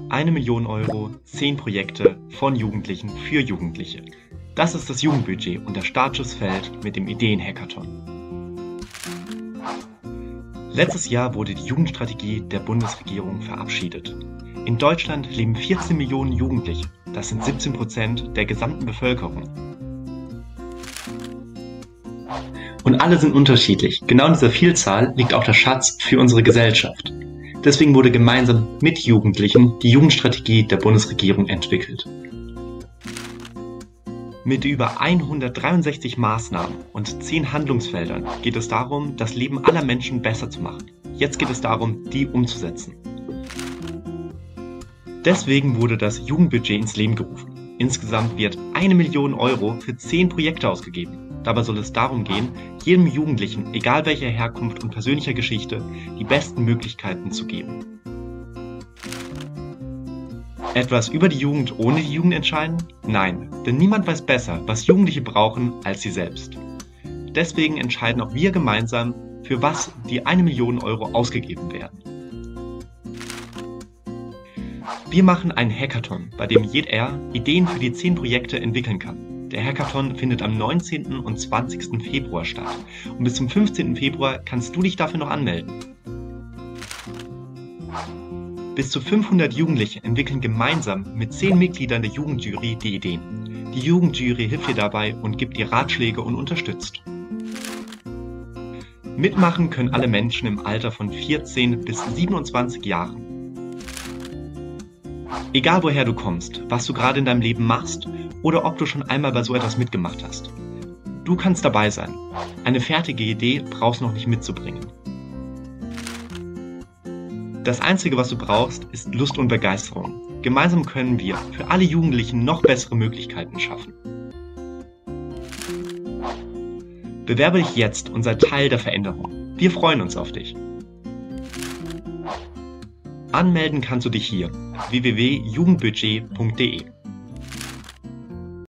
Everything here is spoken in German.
1 Million Euro, 10 Projekte von Jugendlichen für Jugendliche. Das ist das Jugendbudget und das Startschussfeld mit dem Ideen-Hackathon. Letztes Jahr wurde die Jugendstrategie der Bundesregierung verabschiedet. In Deutschland leben 14 Millionen Jugendliche. Das sind 17% der gesamten Bevölkerung. Und alle sind unterschiedlich. Genau in dieser Vielzahl liegt auch der Schatz für unsere Gesellschaft. Deswegen wurde gemeinsam mit Jugendlichen die Jugendstrategie der Bundesregierung entwickelt. Mit über 163 Maßnahmen und 10 Handlungsfeldern geht es darum, das Leben aller Menschen besser zu machen. Jetzt geht es darum, die umzusetzen. Deswegen wurde das Jugendbudget ins Leben gerufen. Insgesamt wird 1 Million Euro für 10 Projekte ausgegeben. Dabei soll es darum gehen, jedem Jugendlichen, egal welcher Herkunft und persönlicher Geschichte, die besten Möglichkeiten zu geben. Etwas über die Jugend ohne die Jugend entscheiden? Nein, denn niemand weiß besser, was Jugendliche brauchen, als sie selbst. Deswegen entscheiden auch wir gemeinsam, für was die 1 Million Euro ausgegeben werden. Wir machen einen Hackathon, bei dem jeder Ideen für die 10 Projekte entwickeln kann. Der Hackathon findet am 19. und 20. Februar statt und bis zum 15. Februar kannst du dich dafür noch anmelden. Bis zu 500 Jugendliche entwickeln gemeinsam mit 10 Mitgliedern der Jugendjury die Ideen. Die Jugendjury hilft dir dabei und gibt dir Ratschläge und unterstützt. Mitmachen können alle Menschen im Alter von 14 bis 27 Jahren. Egal woher du kommst, was du gerade in deinem Leben machst oder ob du schon einmal bei so etwas mitgemacht hast. Du kannst dabei sein. Eine fertige Idee brauchst du noch nicht mitzubringen. Das Einzige, was du brauchst, ist Lust und Begeisterung. Gemeinsam können wir für alle Jugendlichen noch bessere Möglichkeiten schaffen. Bewerbe dich jetzt und sei Teil der Veränderung. Wir freuen uns auf dich. Anmelden kannst du dich hier: www.jugendbudget.de